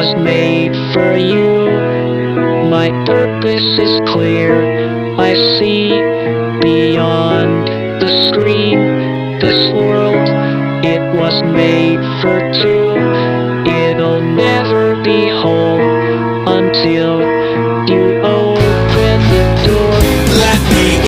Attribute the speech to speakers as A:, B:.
A: was made for you. My purpose is clear, I see beyond the screen. This world, it was made for two. It'll never be whole until